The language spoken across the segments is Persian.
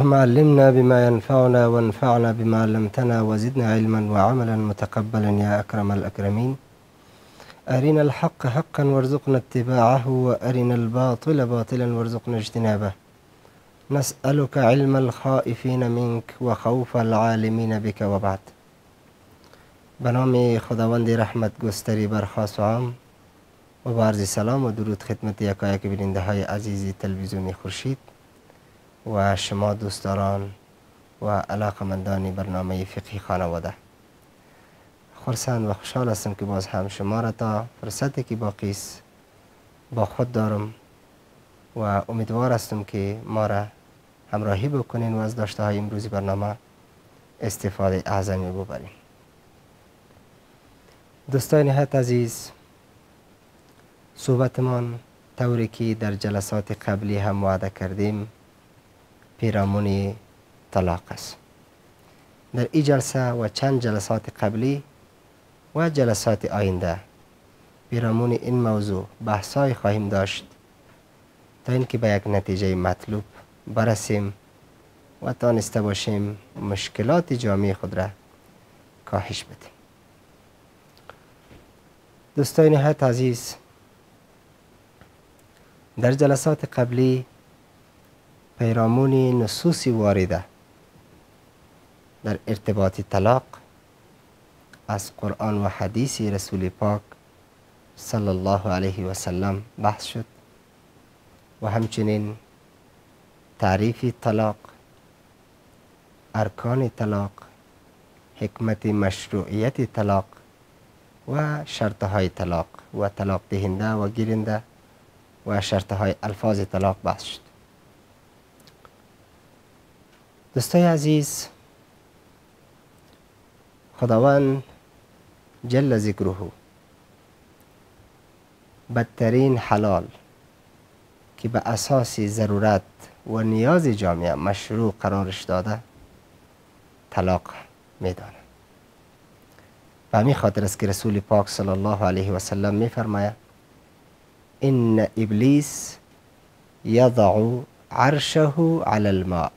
اللهم علمنا بما ينفعنا وانفعنا بما علمتنا وزدنا علما وعملا متقبلا يا أكرم الأكرمين. أرنا الحق حقا وارزقنا اتباعه وأرنا الباطل باطلا وارزقنا اجتنابه. نسألك علم الخائفين منك وخوف العالمين بك وبعد. به نام خداوند رحمت گستری بر خاص و عام و با عرض سلام و درود خدمت یکایک بیننده های عزیزی تلویزیونی خورشید و شما دوستداران و علاقمندان برنامه فقهی خانواده. خرسند و خوشحال هستم که باز هم شما را تا فرصتی که باقی است با خود دارم و امیدوار هستم که ما را همراهی بکنین و از داشته های امروزی برنامه استفاده اعظمی ببرین. دوستان نهایت عزیز، صحبتمان طوری که در جلسات قبلی هم وعده کردیم پیرامون طلاق است. در این جلسه و چند جلسات قبلی و جلسات آینده پیرامون این موضوع بحثای خواهیم داشت تا اینکه به یک نتیجه مطلوب برسیم و تانسته باشیم مشکلات جامعه خود را کاهش بدیم. دوستان نهایت عزیز، در جلسات قبلی پیرامون نصوص وارده در ارتباط طلاق از قرآن و حدیث رسول پاک صلی الله علیه و سلم بحث شد و همچنین تعریف طلاق، ارکان طلاق، حکمت مشروعیت طلاق و شرطهای طلاق و طلاق دهنده و گیرنده و شرطهای الفاظ طلاق بحث شد. دوستای عزیز، خداوند جل ذکره بدترین حلال که به اساس ضرورت و نیاز جامعه مشروع قرارش داده طلاق میدانه. و همین خاطر است که رسول پاک صلی الله علیه و سلم میفرماید ان ابلیس یضع عرشه علی الماء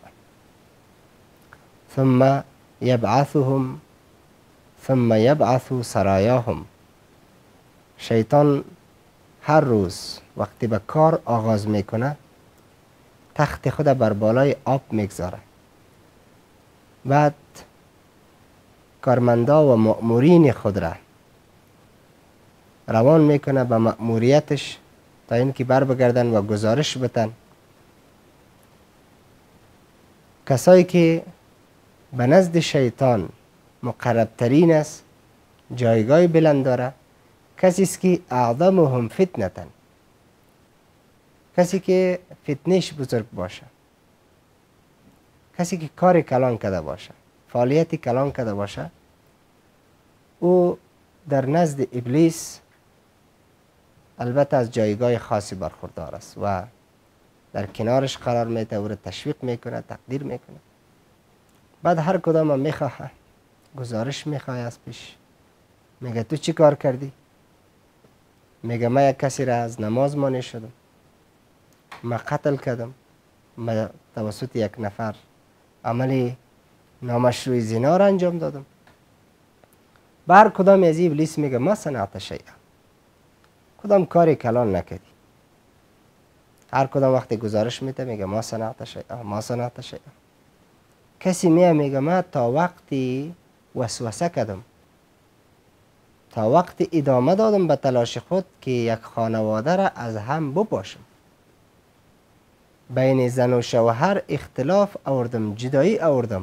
ثم یبعثهم ثم یبعث سرایاهم. شیطان هر روز وقتی به کار آغاز میکنه تخت خود بر بالای آب میگذاره، بعد کارمندا و مأمورین خود را روان میکنه به مأموریتش تا اینکه بر بگردن و گزارش بتن. کسایی که به نزد شیطان مقربترین است، جایگاه بلند داره، کسی است که اعظمهم فتنتن، کسی که فتنش بزرگ باشه، کسی که کار کلان کرده باشه، فعالیت کلان کرده باشه، او در نزد ابلیس البته از جایگاه خاصی برخوردار است و در کنارش قرار میده، او را تشویق میکنه، تقدیر میکنه. بعد هر کدام هم میخواه گزارش میخواه از پیش، میگه تو چی کار کردی؟ میگه من یک کسی را از نماز مانع شدم، من قتل کردم، من توسط یک نفر عمل نامشروع زنا را انجام دادم. بر کدام از ابلیس میگه ما صنعت شیئا، کدام کاری کلان نکردی. هر کدام وقتی گزارش میده میگه ما صنعت شیئا، ما صنعت شیئا. کسی میگه من تا وقتی وسوسه کردم، تا وقتی ادامه دادم به تلاش خود که یک خانواده را از هم بپاشم، بین زن و شوهر اختلاف آوردم، جدایی آوردم.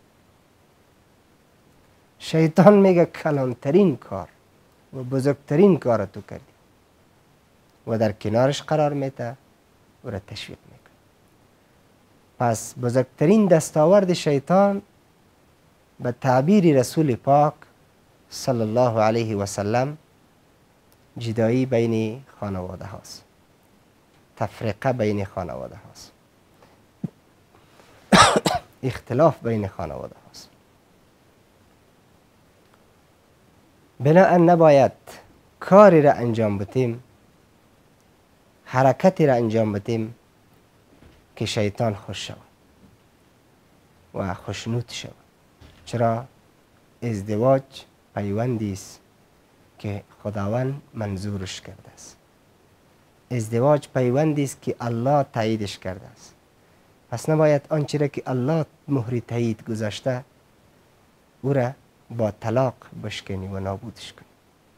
شیطان میگه کلانترین کار و بزرگترین کار تو کردی و در کنارش قرار میده و را تشویق میکنه. پس بزرگترین دستاورد شیطان به تعبیر رسول پاک صلی الله علیه و سلم جدایی بین خانواده هاست، تفرقه بین خانواده هاست، اختلاف بین خانواده هاست. بنابراین نباید کاری را انجام بدیم، حرکتی را انجام بدیم که شیطان خوش شود. و خشنود شود. چرا؟ ازدواج پیوندی است که خداوند منظورش کرده است. ازدواج پیوندی است که الله تاییدش کرده است. پس نباید آنچه را که الله مهر تایید گذاشته او را با طلاق بشکنی و نابودش کنی.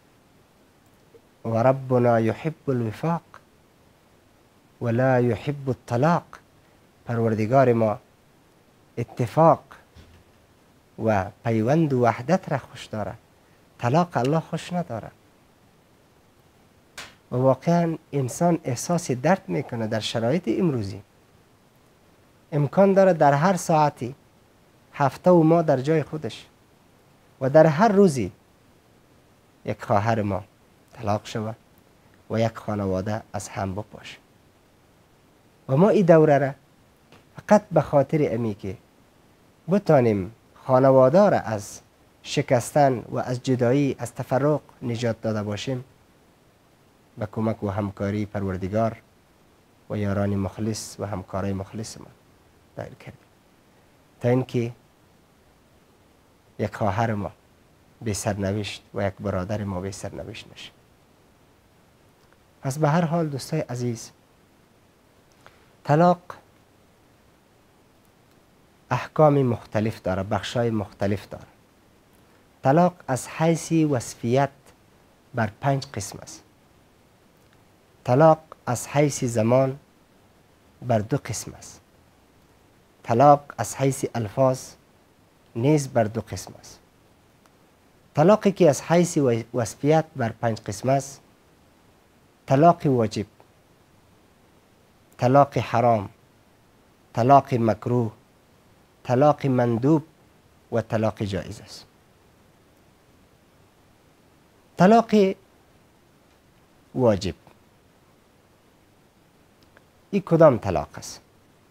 و ربنا یحب الوفاق ولا یحب الطلاق. پروردگار ما اتفاق و پیوند و وحدت را خوش داره، طلاق الله خوش نداره. و واقعا انسان احساس درد میکنه در شرایط امروزی. امکان داره در هر ساعتی هفته و ماه در جای خودش و در هر روزی یک خواهر ما طلاق شود و یک خانواده از هم بپاشه. و ما این دوره را فقط به خاطر امی که بتانیم خانواده را از شکستن و از جدایی، از تفرق نجات داده باشیم، به کمک و همکاری پروردگار و یاران مخلص و همکارای مخلص ما دایر کردیم تا اینکه یک خواهر ما بی سرنوشت و یک برادر ما بی سرنوشت نشه. پس به هر حال دوستای عزیز، طلاق احکام مختلف داره، بخشای مختلف داره. طلاق از حیث وصفیت بر 5 قسم است. طلاق از حیث زمان بر 2 قسم است. طلاق از حیث الفاظ نیز بر 2 قسم است. طلاقی که از حیث وصفیت بر 5 قسم است: طلاق واجب، طلاق حرام، طلاق مکروه، طلاق مندوب و طلاق جایز است. طلاق واجب این کدام طلاق است؟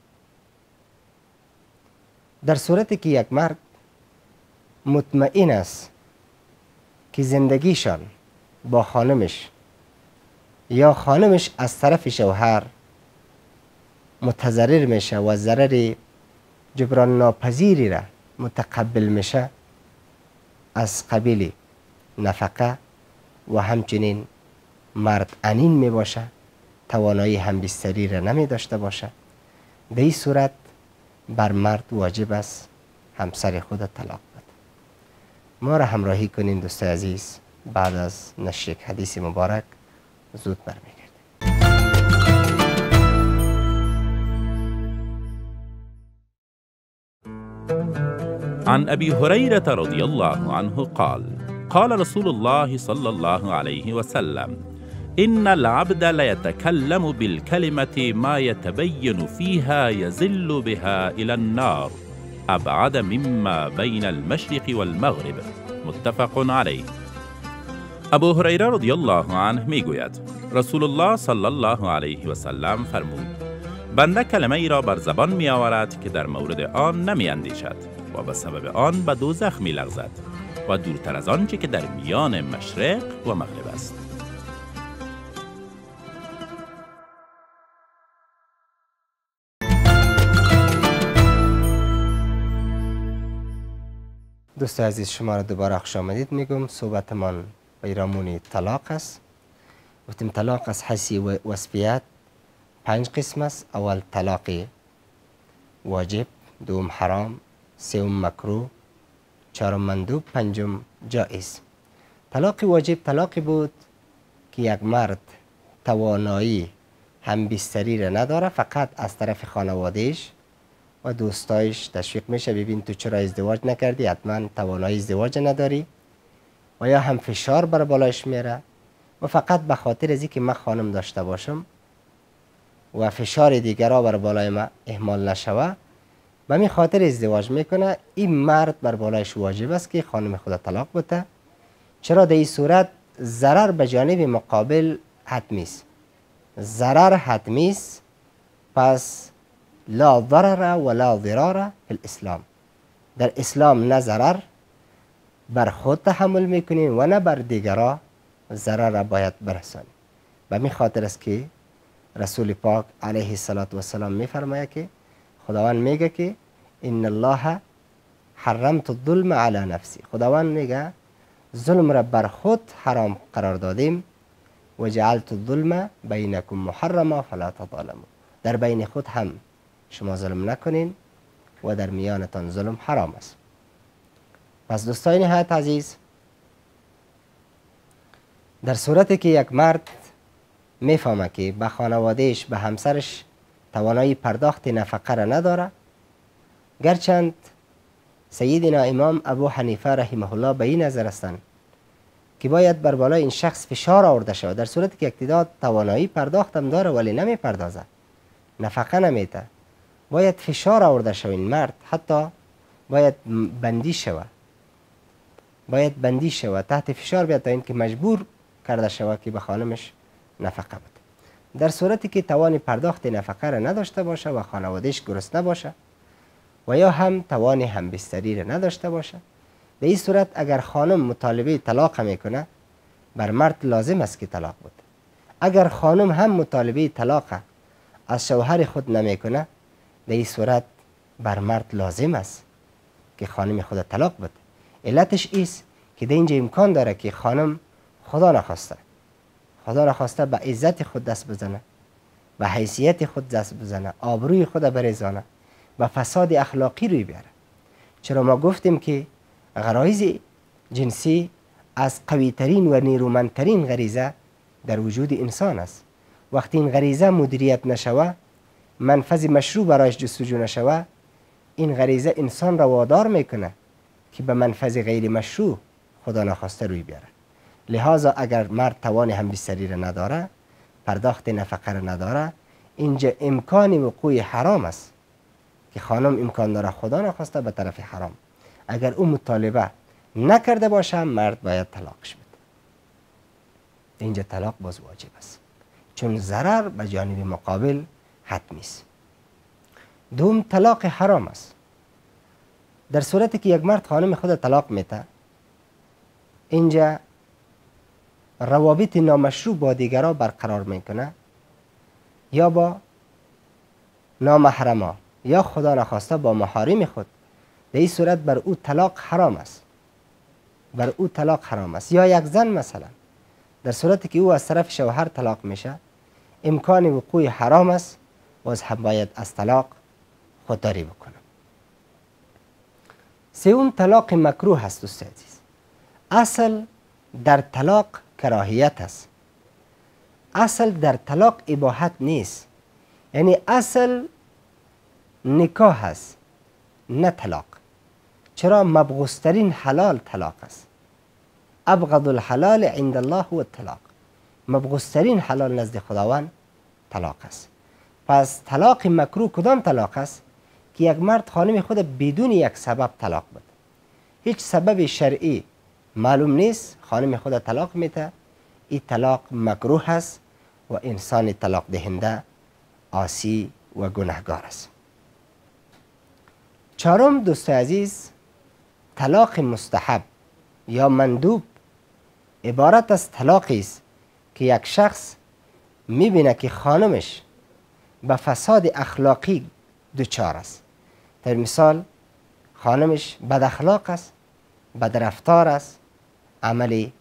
در صورتی که یک مرد مطمئن است که زندگیشان با خانمش یا خانمش از طرف شوهر متضرر میشه و ضرر جبران ناپذیری را متقبل میشه از قبیل نفقه و همچنین مرد انین می باشه، توانایی همبستری را نمی داشته باشه، در این صورت بر مرد واجب است همسر خود طلاق بده. ما را همراهی کنین دوستای عزیز، بعد از نشر یک حدیث مبارک زود برمیگردیم. عن أبي هريرة رضي الله عنه قال: قال رسول الله صلى الله عليه وسلم: إن العبد ليتكلم بالكلمة ما يتبين فيها يزل بها إلى النار أبعد مما بين المشرق والمغرب. متفق عليه. ابو هریره رضی الله عنه میگوید رسول الله صلی الله علیه و سلم فرمود: بنده کلمه ای را بر زبان می آورد که در مورد آن نمی اندیشد و به سبب آن به دوزخ می لغزد و دورتر از آنچه که در میان مشرق و مغرب است. دوست عزیز، شما را دوباره خوش آمدید میگم. صحبتمان پیرامون طلاق است. گفتیم طلاق از حیث وصفیت 5 قسم است. اول طلاق واجب، دوم حرام، سوم مکروه، چهارم مندوب، پنجم جایز. طلاق واجب طلاقی بود که یک مرد توانایی همبستری را نداره، فقط از طرف خانوادهش و دوستایش تشویق میشه: ببین تو چرا ازدواج نکردی، حتما توانایی ازدواج نداری، و یا هم فشار بر بالایش میره و فقط به خاطر از اینکه من خانم داشته باشم و فشار دیگرها بر بالای من اهمال نشوه به می خاطر ازدواج میکنه. این مرد بر بالایش واجب است که خانم خود طلاق بده. چرا؟ در این صورت ضرر به جانب مقابل حتمی است. ضرر حتمی است، پس لا ضرر ولا ضرار فی الاسلام. در اسلام نه ضرر بر خود تحمل میکنیم و نه بر دیگرها ضرر را باید برسانیم. به می خاطر است که رسول پاک علیه السلام میفرماید که خداوند میگه که ان الله حرمت الظلم علی نفسی، خداوند میگه ظلم را بر خود حرام قرار دادیم و جعلت الظلم بینکم محرما فلا تظالموا، در بین خود هم شما ظلم نکنین و در میانتان ظلم حرام است. پس دوستان نهایت عزیز، در صورتی که یک مرد میفهمه که به خانوادهش به همسرش توانایی پرداخت نفقه را نداره، گرچند سیدنا امام ابو حنیفه رحمه الله به این نظر هستند که باید بر بالای این شخص فشار آورده شود، در صورتی که اقتدار توانایی پرداختم داره ولی نمی پردازه، نفقه نمیده، باید فشار آورده شود این مرد، حتی باید بندی شود، تحت فشار بیاد تا اینکه مجبور کرده شود که به خانمش نفقه بده. در صورتی که توان پرداخت نفقه را نداشته باشه و خانوادهش گرسنه باشه و یا هم توان همبستری را نداشته باشه، در این صورت اگر خانم مطالبه طلاق میکنه بر مرد لازم است که طلاق بده. اگر خانم هم مطالبه طلاق از شوهر خود نمیکنه، در این صورت بر مرد لازم است که خانم خود طلاق بده. علتش ایست که در اینجا امکان داره که خانم خدا نخواسته به عزت خود دست بزنه، به حیثیت خود دست بزنه، آبروی خود بریزانه، به فساد اخلاقی روی بیاره. چرا ما گفتیم که غرایز جنسی از قویترین و نیرومندترین غریزه در وجود انسان است. وقتی این غریزه مدیریت نشوه، منفذ مشروع برایش جستجو نشوه، این غریزه انسان را وادار میکنه که به منفذ غیر مشروع خدا نخواسته روی بیاره. لذا اگر مرد توان همبستری را نداره، پرداخت نفقه را نداره، اینجا امکان وقوع حرام است که خانم امکان داره خدا نخواسته به طرف حرام. اگر او مطالبه نکرده باشه، مرد باید طلاقش بده. اینجا طلاق باز واجب است، چون ضرر به جانب مقابل حتمی است. دوم، طلاق حرام است. در صورتی که یک مرد خانم خود طلاق میده، اینجا روابط نامشروع با دیگران برقرار میکنه، یا با نامحرما یا خدا نخواسته با محارم خود. در این صورت بر او طلاق حرام است. یا یک زن مثلا در صورتی که او از طرف شوهر طلاق میشه، امکان وقوع حرام است، باز هم باید از طلاق خودداری بکنه. سوم، طلاق مکروه است. دوست عزیز، اصل در طلاق کراهیت است، اصل در طلاق اباحت نیست. یعنی اصل نکاح است نه طلاق. چرا؟ مبغوض‌ترین حلال طلاق است. ابغض الحلال عند الله هو الطلاق. مبغوض‌ترین حلال نزد خداوند طلاق است. پس طلاق مکروه کدام طلاق است؟ که یک مرد خانم خود بدون یک سبب طلاق بده، هیچ سبب شرعی معلوم نیست، خانم خود طلاق میده، این طلاق مکروه است و انسان طلاق دهنده عاصی و گناهگار است. چهارم دوست عزیز، طلاق مستحب یا مندوب عبارت از طلاقی است که یک شخص میبینه که خانمش به فساد اخلاقی دچار است. در مثال خانمش بد اخلاق است، بد رفتار است، عملی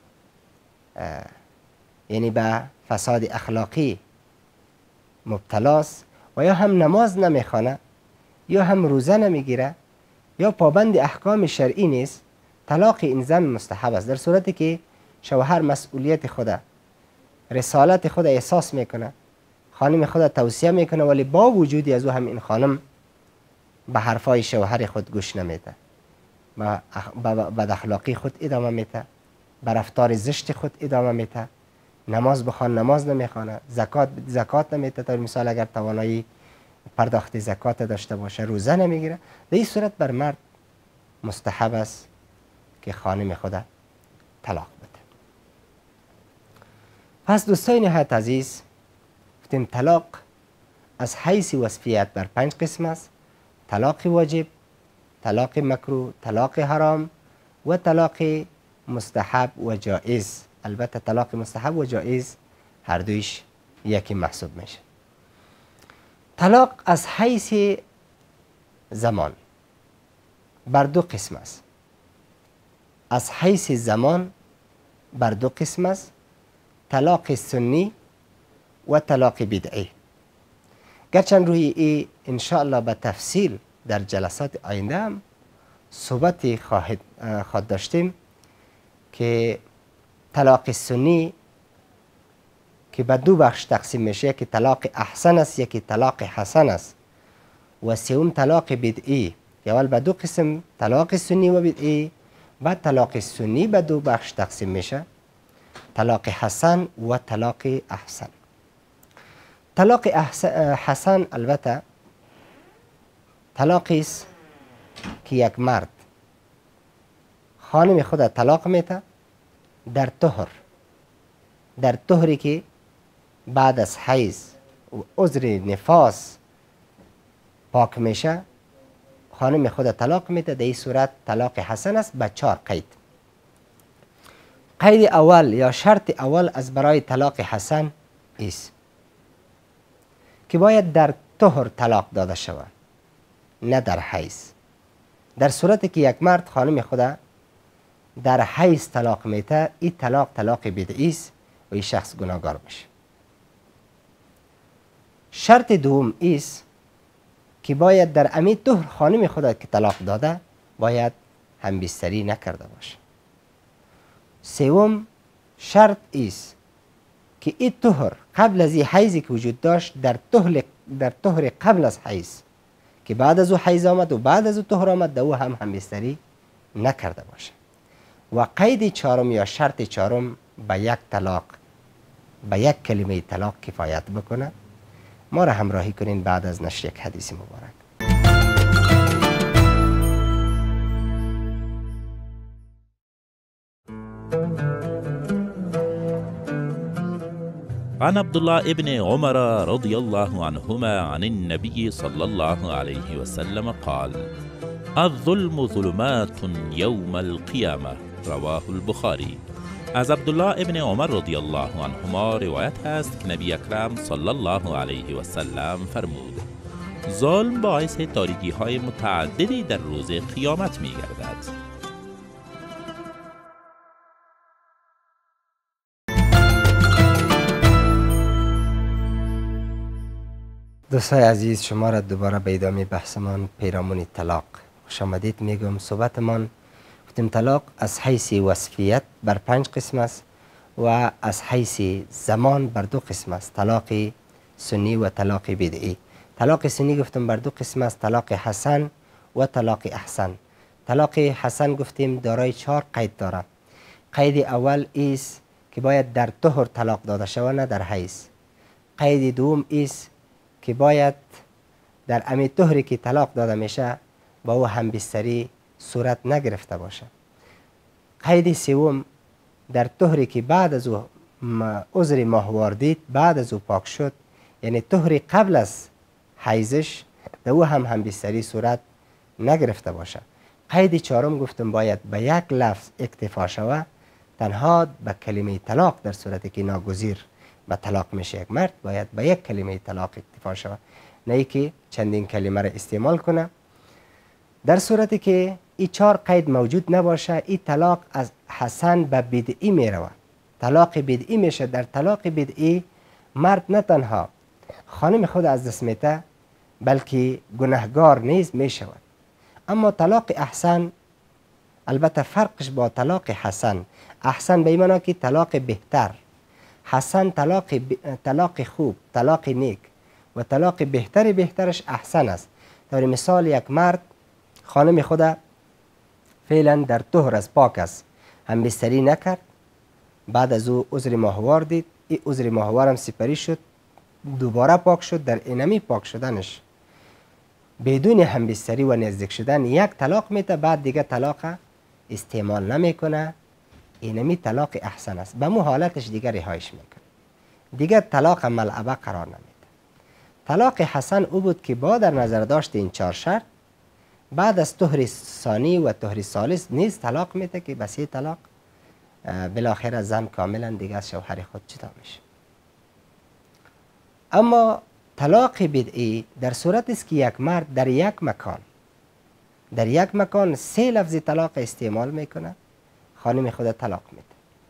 یعنی به فساد اخلاقی مبتلاست و یا هم نماز نمیخوانه یا هم روزه نمیگیره یا پابند احکام شرعی نیست، طلاق این زن مستحب است. در صورتی که شوهر مسئولیت خود، رسالت خود احساس میکنه، خانم خود توصیه میکنه، ولی با وجودی از او هم این خانم به حرفای شوهر خود گوش نمیده، به بد اخلاقی خود ادامه میده، به رفتار زشت خود ادامه میده، نماز بخوان نماز نمیخوانه، زکات نمیده، تا مثال اگر توانایی پرداخت زکات داشته باشه، روزه نمیگیره، در این صورت بر مرد مستحب است که خانم خود طلاق بده. پس دوستان نهایت عزیز، گفتیم طلاق از حیث وصفیت بر 5 قسم است: طلاق واجب، طلاق مکروه، طلاق حرام و طلاق مستحب و جائز. البته طلاق مستحب و جائز هر دویش یکی محسوب میشه. طلاق از حیث زمان، بر دو قسم است. از حیث زمان بر دو قسم است: طلاق سنی و طلاق بدعی. گرچند روی این انشاءالله به تفصیل در جلسات آینده هم صحبت خواهد داشتیم که طلاق سنی که به دو بخش تقسیم میشه، یکی طلاق احسن است، یکی طلاق حسن است، و سوم طلاق بدعی که اول به دو قسم، طلاق سنی و بدعی. بعد طلاق سنی به دو بخش تقسیم میشه: طلاق حسن و طلاق احسن. طلاق حسن البته طلاقی است که یک مرد خانم خود طلاق میده در طهری که بعد از حیض و عذر نفاس پاک میشه، خانم خود طلاق میده. در این صورت طلاق حسن است به 4 قید. قید اول یا شرط اول از برای طلاق حسن است که باید در طهر طلاق داده شود، نه در حیض. در صورتی که یک مرد خانم خود در حیض طلاق میده، این طلاق بدعی است و این شخص گناهگار میشه. شرط دوم است که باید در امی طهر خانم خود که طلاق داده باید همبستری نکرده باشه. سوم شرط است که این طهر قبل از این حیضی که وجود داشت در طهر قبل از حیض که بعد از او حیض آمد و بعد از او طهر آمد، در او هم همبستری نکرده باشه. و قید چهارم یا شرط چهارم به یک طلاق، به یک کلمه طلاق کفایت بکنه. ما را همراهی کنین بعد از نشر یک حدیث مبارک. عن عبد الله ابن عمر رضي الله عنهما عن النبي صلى الله عليه وسلم قال: الظلم ظلمات يوم القيامة. رواه البخاری. از عبدالله ابن عمر رضی الله عنهما روایت است که نبی اکرم صلی الله علیه و سلم فرمود: ظلم باعث تاریکی های متعددی در روز قیامت می گردد. دوستای عزیز، شما را دوباره به ادامه بحثمان پیرامون طلاق خوش آمدید میگم. صحبتمان گفتیم طلاق از حیث وصفیت بر 5 قسم است و از حیث زمان بر 2 قسم است: طلاق سنی و طلاق بدعی. طلاق سنی گفتیم بر 2 قسم است: طلاق حسن و طلاق احسن. طلاق حسن گفتیم دارای 4 قید دارد. قید اول است که باید در طهر طلاق داده شود، نه در حیض. قید دوم است که باید در امی طهری که طلاق داده میشه با او همبستری صورت نگرفته باشه. قید سوم در طهری که بعد از او عذر ماهوار دید، بعد از او پاک شد، یعنی طهری قبل از حیضش، در او هم همبستری صورت نگرفته باشه. قید چهارم گفتم باید به یک لفظ اکتفا شود، تنها به کلمه طلاق. در صورتی که ناگزیر به طلاق میشه یک مرد، باید به یک کلمه طلاق اکتفا شود، نه ای که چندین کلمه را استعمال کنه. در صورتی که این 4 قید موجود نباشه، این طلاق از حسن به بدعی می رود. طلاق بدعی میشه. در طلاق بدعی مرد نه تنها خانم خود از دست میده، بلکه گناهگار نیز می شود. اما طلاق احسن البته فرقش با طلاق حسن: احسن به معنی که طلاق بهتر، حسن طلاق خوب، طلاق نیک، و طلاق بهترش احسن است. در مثال یک مرد خانم خود فعلا در طهر از پاک است، همبستری نکرد، بعد از او عذر ماهوار دید، این عذر ماهوار هم سپری شد، دوباره پاک شد. در اینمی پاک شدنش بدون همبستری و نزدیک شدن یک طلاق میده، بعد دیگه طلاق استعمال نمیکنه. اینمی طلاق احسن است. به مو حالتش دیگه رهایش میکنه، دیگه طلاق ملعبه قرار نمیده. طلاق حسن او بود که با در نظر داشت این 4 شرط بعد از طهر ثانی و طهر ثالث نیز طلاق میده که بس طلاق بالاخره زن کاملا دیگه از شوهر خود جدا میشه. اما طلاق بدعی در صورت است که یک مرد در یک مکان در یک مکان 3 لفظ طلاق استعمال میکنه، خانم خود طلاق میده.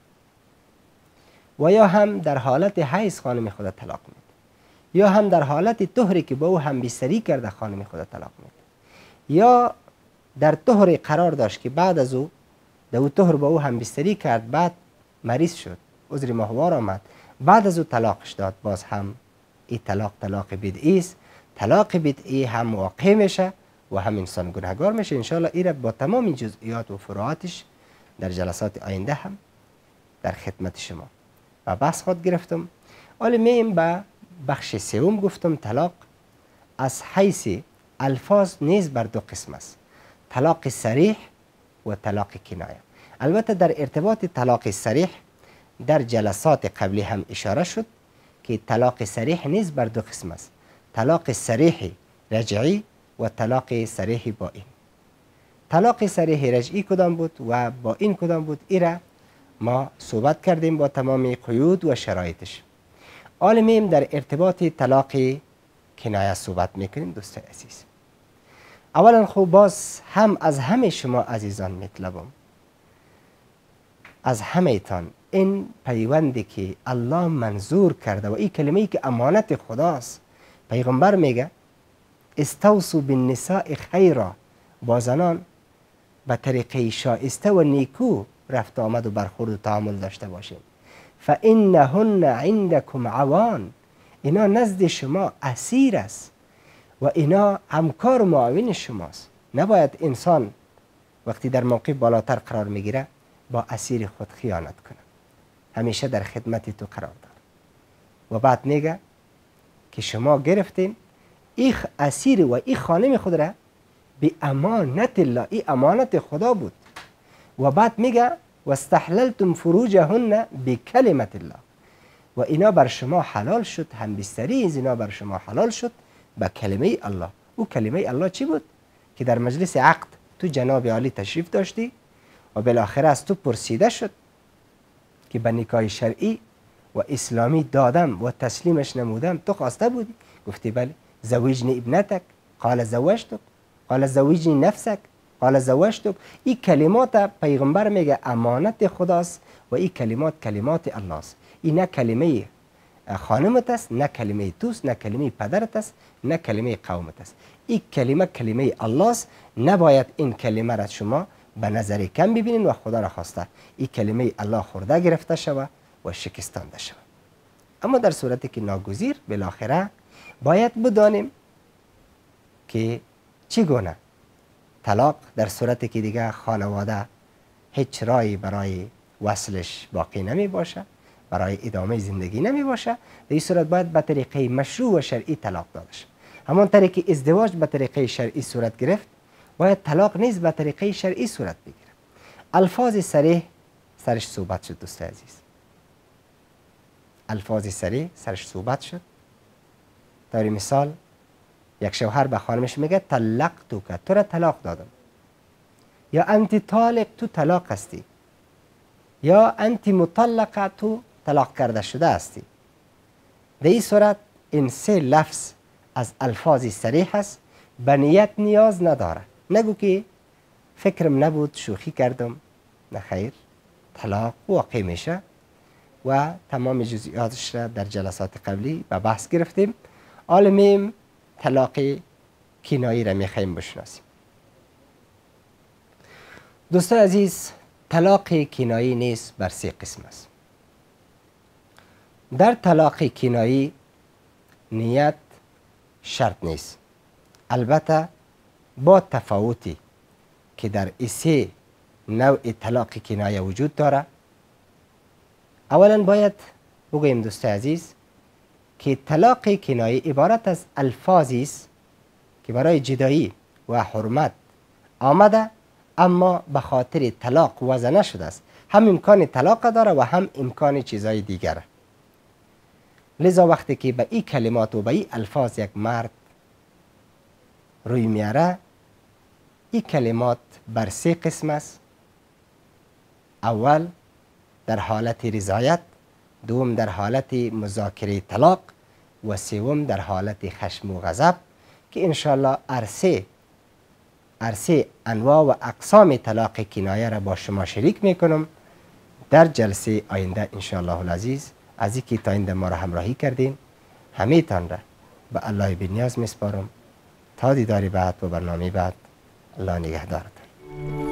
و یا هم در حالت حیض خانم خود طلاق میده، یا هم در حالت طهری که با او هم بستری کرده خانم خود طلاق میده، یا در طهر قرار داشت که بعد از او در او طهر با او هم بستری کرد، بعد مریض شد، عذر ماهوار آمد، بعد از او طلاقش داد، باز هم این طلاق بدعی است. طلاق بدعی هم واقع میشه و هم انسان گناهگار میشه. انشاءالله این را با تمام جزئیات و فروعاتش در جلسات آینده هم در خدمت شما و بحث خود گرفتم. حالا میم به بخش سوم گفتم طلاق از حیث الفاظ نیز بر 2 قسم است، طلاق صریح و طلاق کنایه. البته در ارتباط طلاق صریح در جلسات قبلی هم اشاره شد که طلاق صریح نیز بر 2 قسم است، طلاق صریح رجعی و طلاق صریح بائن. طلاق صریح رجعی کدام بود و بائن کدام بود، ایرا ما صحبت کردیم با تمام قیود و شرایطش. حالا در ارتباط طلاق کنایه صحبت میکنیم. دوستان عزیز، اولا خوب باز هم از همه شما عزیزان میطلبم، از همه تان این پیوندی که الله منظور کرده و این کلمه‌ای که امانت خداست، پیغمبر میگه استوصوا بالنساء خیرا، با زنان به طریقه شایسته و نیکو رفت آمد و برخورد و تعامل داشته باشیم. فانهن عندکم عوان، اینا نزد شما اسیر است و اینا همکار و معاون شماست. نباید انسان وقتی در موقع بالاتر قرار میگیره با اسیر خود خیانت کنه، همیشه در خدمت تو قرار دار. و بعد میگه که شما گرفتین این اسیر و این خانم خود را به امانت الله، این امانت خدا بود. و بعد میگه و استحللتم فروجهن بکلمت الله، و اینا بر شما حلال شد، هم بستری زنا بر شما حلال شد به کلمه الله. او کلمه الله چی بود؟ که در مجلس عقد تو جناب عالی تشریف داشتی و بالاخره از تو پرسیده شد که به نکاح شرعی و اسلامی دادم و تسلیمش نمودم، تو خواسته بودی؟ گفتی بله. زوجنی ابنتک، قال زوجتک، قال زوجنی نفسک، قال زوجتک. این کلمات پیغمبر میگه امانت خداست و این کلمات کلمات الله است. این نه کلمه خانمت است، نه کلمه توست، نه کلمه پدرت است، نه کلمه قومت است. این کلمه الله است. نباید این کلمه را شما به نظر کم ببینید و خدا را خواسته این کلمه الله خورده گرفته شود و شکستانده شود. اما در صورتی که ناگزیر، بالاخره باید بدانیم که چگونه طلاق در صورتی که دیگه خانواده هیچ راهی برای وصلش باقی نمی باشه، برای ادامه زندگی نمی باشه، در این صورت باید به طریقه مشروع و شرعی طلاق داده شود. همان طریقی که ازدواج به طریقه شرعی صورت گرفت، باید طلاق نیز به طریقه شرعی صورت بگیره. الفاظ صریح سرش صحبت شد دوست عزیز، الفاظ صریح سرش صحبت شد. در مثال یک شوهر به خانمش میگه طلقتو، که تو را طلاق دادم، یا انت طالق، تو طلاق هستی، یا انت مطلقه، تو طلاق کرده شده هستی. در این صورت این 3 لفظ از الفاظ صریح است، به نیت نیاز نداره. نگو که فکرم نبود شوخی کردم، نه خیر، طلاق واقع میشه و تمام جزئیاتش را در جلسات قبلی به بحث گرفتیم. حالا طلاق کنایی را میخوایم بشناسیم. دوستان عزیز، طلاق کنایی نیز بر 3 قسم است. در طلاق کنایی نیت شرط نیست، البته با تفاوتی که در 3 نوع طلاق کنایه وجود داره. اولا باید بگوییم دوست عزیز که طلاق کنایه عبارت از الفاظی است که برای جدایی و حرمت آمده، اما به خاطر طلاق وضع نشده است. هم امکان طلاق داره و هم امکان چیزای دیگره. لذا وقتی که به این کلمات و به این الفاظ یک مرد روی میاره، این کلمات بر 3 قسم است. اول در حالت رضایت، دوم در حالت مذاکره طلاق و سوم در حالت خشم و غضب، که انشاءالله هر 3 عرصه انواع و اقسام طلاق کنایه را با شما شریک میکنم در جلسه آینده انشاءالله العزیز. از اینکه تا این ما را همراهی کردین همه تان را به الله بی‌نیاز میسپارم. تا دیدار بعد و برنامه بعد، الله نگهدارتان.